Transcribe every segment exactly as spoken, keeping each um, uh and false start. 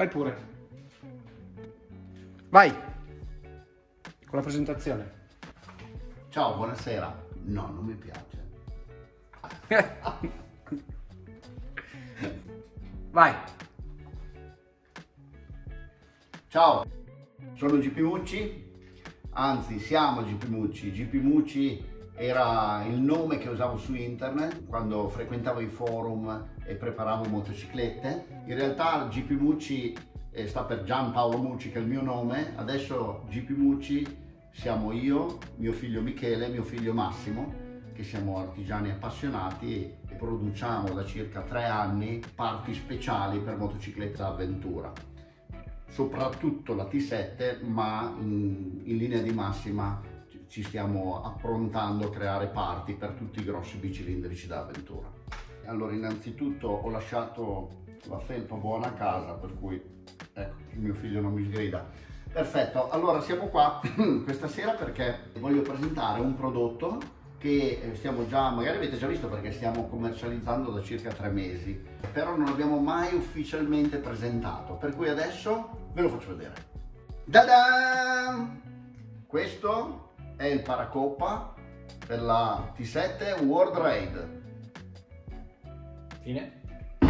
pure. Vai con la presentazione. Ciao, buonasera. No, non mi piace. Vai. Ciao, sono G P Mucci, anzi siamo G P Mucci. G P Mucci era il nome che usavo su internet quando frequentavo i forum e preparavo motociclette. In realtà G P Mucci eh, sta per Gianpaolo Mucci, che è il mio nome. Adesso G P Mucci siamo io, mio figlio Michele e mio figlio Massimo, che siamo artigiani appassionati e produciamo da circa tre anni parti speciali per motociclette da avventura. Soprattutto la T sette, ma in, in linea di massima ci stiamo approntando a creare parti per tutti i grossi bicilindrici da avventura. Allora, innanzitutto ho lasciato la felpa buona a casa, per cui ecco, il mio figlio non mi sgrida. Perfetto, allora siamo qua questa sera perché voglio presentare un prodotto che stiamo già, magari avete già visto perché stiamo commercializzando da circa tre mesi, però non l'abbiamo mai ufficialmente presentato, per cui adesso ve lo faccio vedere. Ta-da! Questo è il paracoppa per la T sette World Raid. Fine.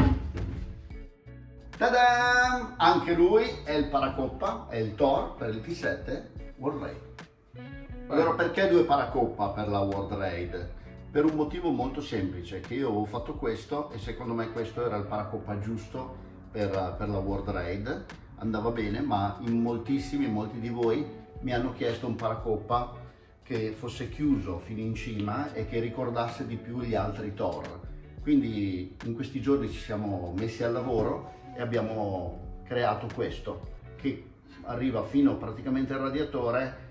Ta-da! Anche lui è il paracoppa, è il Thor per il T sette World Raid. Allora, perché due paracoppa per la World Raid? Per un motivo molto semplice, che io avevo fatto questo e secondo me questo era il paracoppa giusto per, per la World Raid, andava bene, ma in moltissimi, molti di voi mi hanno chiesto un paracoppa che fosse chiuso fino in cima e che ricordasse di più gli altri Thor. Quindi in questi giorni ci siamo messi al lavoro e abbiamo creato questo, che arriva fino praticamente al radiatore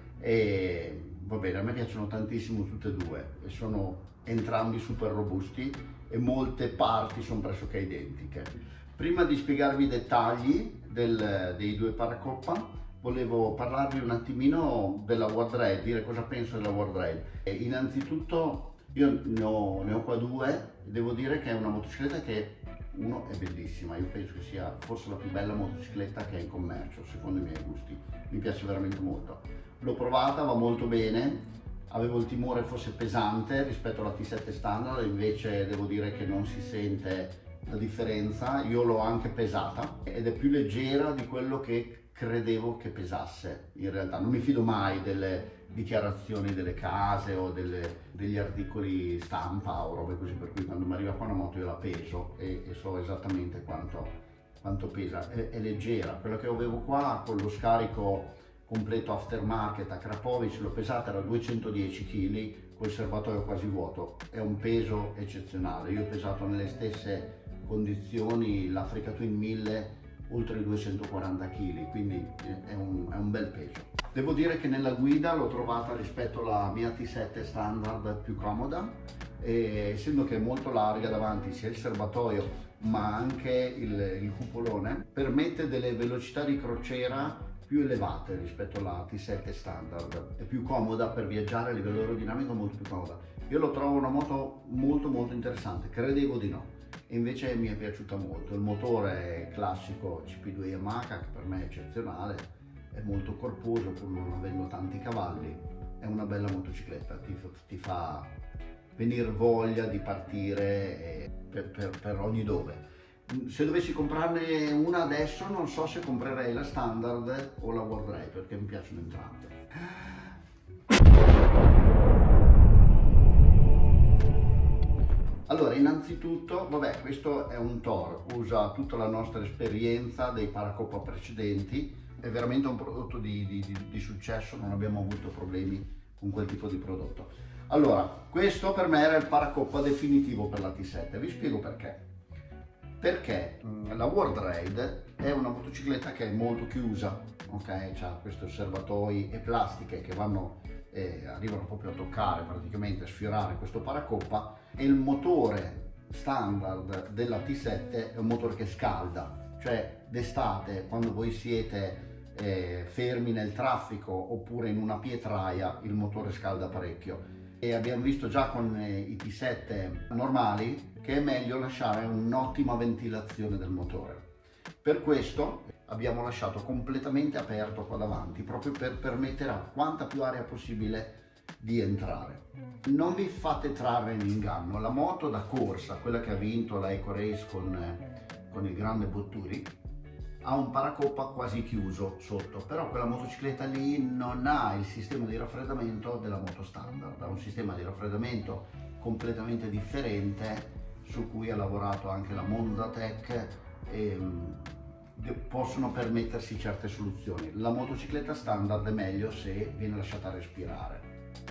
e va bene, a me piacciono tantissimo tutte e due e sono entrambi super robusti e molte parti sono pressoché identiche. Prima di spiegarvi i dettagli del, dei due paracoppa, volevo parlarvi un attimino della World Raid, dire cosa penso della World Raid. E innanzitutto io ne ho, ne ho qua due e devo dire che è una motocicletta che, uno, è bellissima, io penso che sia forse la più bella motocicletta che è in commercio, secondo i miei gusti, mi piace veramente molto. L'ho provata, va molto bene, avevo il timore fosse pesante rispetto alla T sette standard, invece devo dire che non si sente la differenza. Io l'ho anche pesata ed è più leggera di quello che credevo che pesasse. In realtà non mi fido mai delle dichiarazioni delle case o delle, degli articoli stampa o robe così, per cui quando mi arriva qua una moto io la peso e, e so esattamente quanto, quanto pesa. È, è leggera. Quello che avevo qua con lo scarico completo aftermarket a Krapovic l'ho pesata, era duecentodieci chili col serbatoio quasi vuoto. È un peso eccezionale. Io ho pesato nelle stesse condizioni l'Africa Twin mille oltre i duecentoquaranta chili, quindi è un, è un bel peso. Devo dire che nella guida l'ho trovata rispetto alla mia T sette standard più comoda, e essendo che è molto larga davanti sia il serbatoio ma anche il, il cupolone, permette delle velocità di crociera più elevate rispetto alla T sette standard, è più comoda per viaggiare a livello aerodinamico, molto più comoda. Io lo trovo una moto molto molto interessante, credevo di no, e invece mi è piaciuta molto. Il motore è classico C P due Yamaha, che per me è eccezionale, è molto corposo pur non avendo tanti cavalli, è una bella motocicletta, ti, ti fa venire voglia di partire per, per, per ogni dove. Se dovessi comprarne una adesso non so se comprerei la standard o la World Raid, perché mi piacciono entrambe. Allora, innanzitutto, vabbè, questo è un Thor, usa tutta la nostra esperienza dei paracoppa precedenti, è veramente un prodotto di, di, di, di successo, non abbiamo avuto problemi con quel tipo di prodotto. Allora, questo per me era il paracoppa definitivo per la T sette, vi spiego perché. Perché la World Raid è una motocicletta che è molto chiusa, ok? C'ha questi serbatoi e plastiche che vanno, eh, arrivano proprio a toccare, praticamente a sfiorare questo paracoppa, e il motore standard della T sette è un motore che scalda, cioè d'estate quando voi siete eh, fermi nel traffico oppure in una pietraia il motore scalda parecchio. E abbiamo visto già con eh, i T sette normali che è meglio lasciare un'ottima ventilazione del motore. Per questo abbiamo lasciato completamente aperto qua davanti, proprio per permettere a quanta più aria possibile di entrare. Non vi fate trarre in inganno, la moto da corsa, quella che ha vinto la Eco Race con, con il grande Botturi, ha un paracoppa quasi chiuso sotto, però quella motocicletta lì non ha il sistema di raffreddamento della moto standard, ha un sistema di raffreddamento completamente differente su cui ha lavorato anche la Monza Tech e possono permettersi certe soluzioni. La motocicletta standard è meglio se viene lasciata respirare,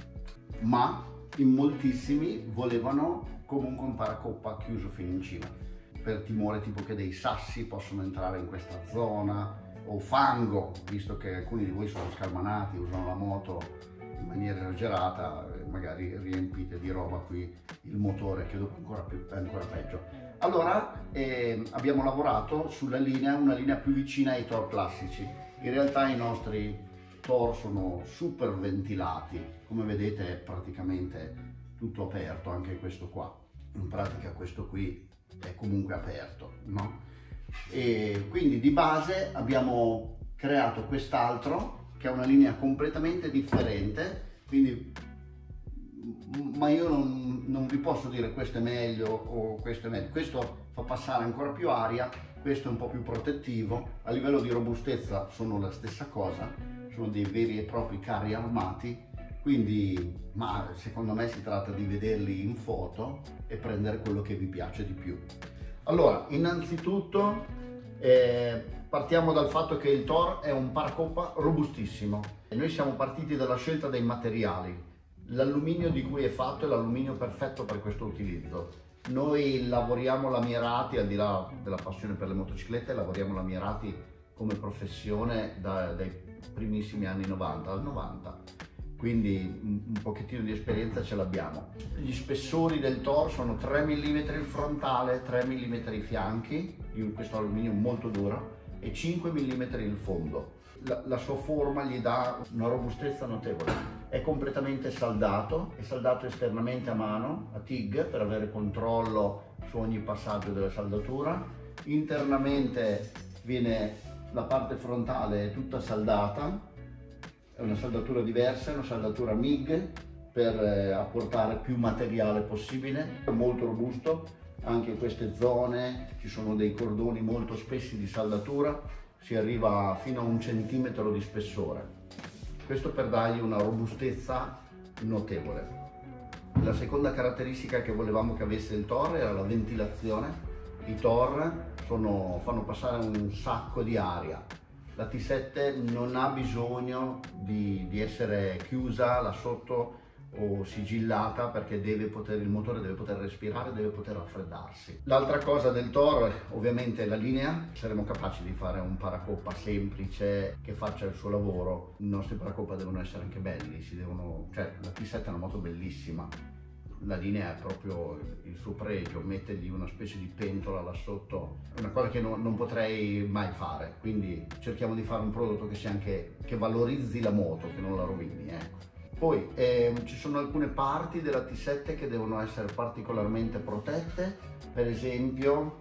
ma in moltissimi volevano comunque un paracoppa chiuso fino in cima, per timore tipo che dei sassi possono entrare in questa zona, o fango, visto che alcuni di voi sono scalmanati, usano la moto in maniera esagerata, magari riempite di roba qui il motore, che dopo è ancora, più, è ancora peggio. Allora eh, abbiamo lavorato sulla linea, una linea più vicina ai Thor classici. In realtà i nostri Thor sono super ventilati, come vedete è praticamente tutto aperto, anche questo qua. In pratica questo qui è comunque aperto, no? E quindi di base abbiamo creato quest'altro che è una linea completamente differente, quindi ma io non, non vi posso dire questo è meglio o questo è meglio, questo fa passare ancora più aria, questo è un po' più protettivo, a livello di robustezza sono la stessa cosa, sono dei veri e propri carri armati, quindi ma secondo me si tratta di vederli in foto e prendere quello che vi piace di più. Allora, innanzitutto eh, partiamo dal fatto che il Thor è un paracoppa robustissimo e noi siamo partiti dalla scelta dei materiali. L'alluminio di cui è fatto è l'alluminio perfetto per questo utilizzo. Noi lavoriamo l'Amirati, al di là della passione per le motociclette, lavoriamo l'Amirati come professione da, dai primissimi anni novanta, al novanta, quindi un, un pochettino di esperienza ce l'abbiamo. Gli spessori del Thor sono tre millimetri il frontale, tre millimetri i fianchi, in questo alluminio molto duro, e cinque millimetri il fondo. La, la sua forma gli dà una robustezza notevole. È completamente saldato, è saldato esternamente a mano, a TIG, per avere controllo su ogni passaggio della saldatura. Internamente viene la parte frontale è tutta saldata, è una saldatura diversa, è una saldatura M I G per eh, apportare più materiale possibile, è molto robusto. Anche in queste zone ci sono dei cordoni molto spessi di saldatura, si arriva fino a un centimetro di spessore. Questo per dargli una robustezza notevole. La seconda caratteristica che volevamo che avesse il Thor era la ventilazione. I Thor sono, fanno passare un sacco di aria. La T sette non ha bisogno di, di essere chiusa là sotto o sigillata, perché deve poter, il motore deve poter respirare, deve poter raffreddarsi. L'altra cosa del Thor ovviamente è la linea. Saremo capaci di fare un paracoppa semplice che faccia il suo lavoro. I nostri paracoppa devono essere anche belli, si devono, cioè la T sette è una moto bellissima, la linea è proprio il suo pregio, mettergli una specie di pentola là sotto è una cosa che non, non potrei mai fare, quindi cerchiamo di fare un prodotto che sia anche, che valorizzi la moto, che non la rovini, ecco. Poi ehm, ci sono alcune parti della T sette che devono essere particolarmente protette, per esempio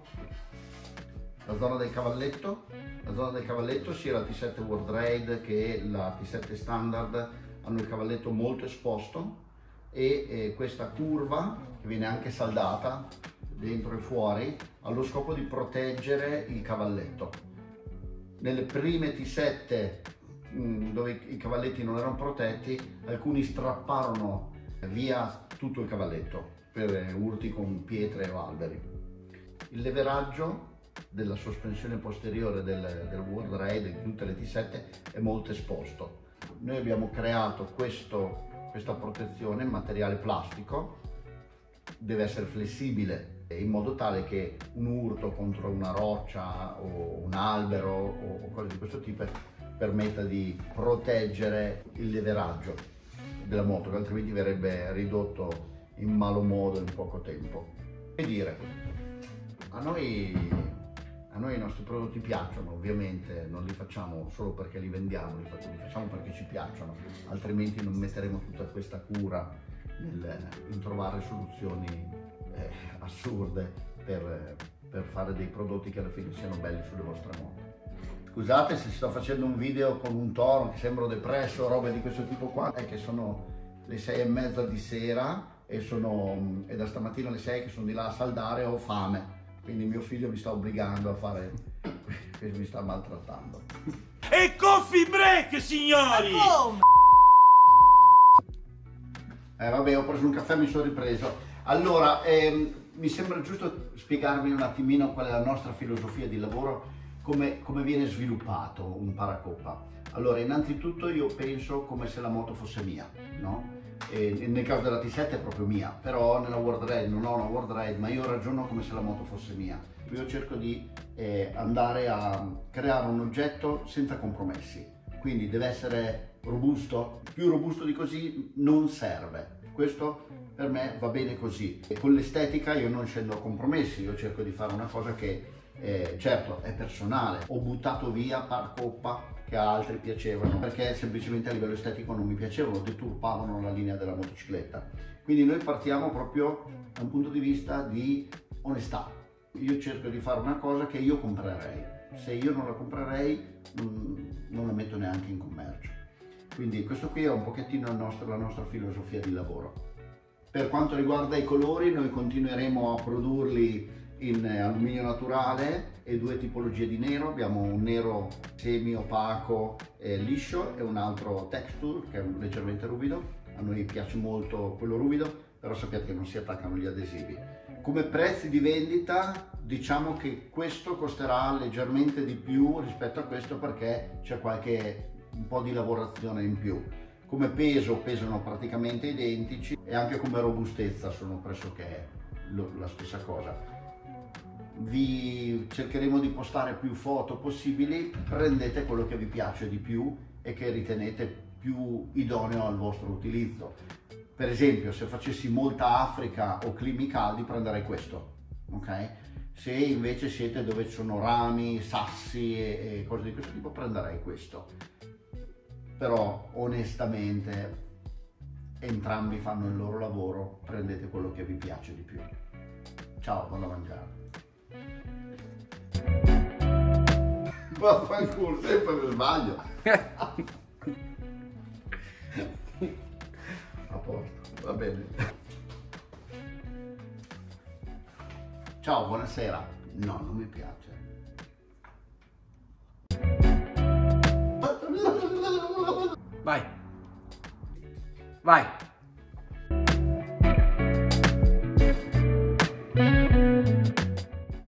la zona del cavalletto. La zona del cavalletto, sia la T sette World Raid che la T sette Standard hanno il cavalletto molto esposto e eh, questa curva, che viene anche saldata dentro e fuori, ha lo scopo di proteggere il cavalletto. Nelle prime T sette dove i cavalletti non erano protetti, alcuni strapparono via tutto il cavalletto per urti con pietre o alberi. Il leveraggio della sospensione posteriore del, del World Raid di tutte le T sette è molto esposto. Noi abbiamo creato questo, questa protezione in materiale plastico, deve essere flessibile in modo tale che un urto contro una roccia o un albero o cose di questo tipo permetta di proteggere il leveraggio della moto, che altrimenti verrebbe ridotto in malo modo in poco tempo. Che dire, a noi, a noi i nostri prodotti piacciono, ovviamente non li facciamo solo perché li vendiamo, li facciamo perché ci piacciono, altrimenti non metteremo tutta questa cura nel, in trovare soluzioni eh, assurde per, per fare dei prodotti che alla fine siano belli sulle vostre moto. Scusate se sto facendo un video con un tono che sembro depresso, robe di questo tipo qua, è che sono le sei e mezza di sera e, sono, e da stamattina alle sei che sono di là a saldare e ho fame, quindi mio figlio mi sta obbligando a fare, mi sta maltrattando. E coffee break, signori! Eh vabbè, ho preso un caffè e mi sono ripreso. Allora, ehm, mi sembra giusto spiegarvi un attimino qual è la nostra filosofia di lavoro, come, come viene sviluppato un paracoppa. Allora, innanzitutto io penso come se la moto fosse mia, no? E nel caso della T sette è proprio mia, però nella World Ride non ho una World Ride, ma io ragiono come se la moto fosse mia. Io cerco di eh, andare a creare un oggetto senza compromessi, quindi deve essere robusto, più robusto di così non serve. Questo per me va bene così. E con l'estetica io non scendo a compromessi, io cerco di fare una cosa che eh, certo è personale. Ho buttato via paracoppa che a altri piacevano perché semplicemente a livello estetico non mi piacevano, deturpavano la linea della motocicletta. Quindi noi partiamo proprio da un punto di vista di onestà. Io cerco di fare una cosa che io comprerei, se io non la comprerei non, non la metto neanche in commercio. Quindi questo qui è un pochettino il nostro, la nostra filosofia di lavoro. Per quanto riguarda i colori, noi continueremo a produrli in alluminio naturale e due tipologie di nero. Abbiamo un nero semi opaco e liscio e un altro texture che è leggermente ruvido. A noi piace molto quello ruvido, però sappiate che non si attaccano gli adesivi. Come prezzi di vendita diciamo che questo costerà leggermente di più rispetto a questo perché c'è qualche un po' di lavorazione in più. Come peso pesano praticamente identici e anche come robustezza sono pressoché la stessa cosa. Vi cercheremo di postare più foto possibili, prendete quello che vi piace di più e che ritenete più idoneo al vostro utilizzo. Per esempio, se facessi molta Africa o climi caldi prenderei questo, ok? Se invece siete dove ci sono rami, sassi e, e cose di questo tipo prenderei questo. Però onestamente entrambi fanno il loro lavoro, prendete quello che vi piace di più. Ciao, vado a mangiare. Vaffanculo, sempre per sbaglio. A posto, va bene. Ciao, buonasera. No, non mi piace. Vai. Vai.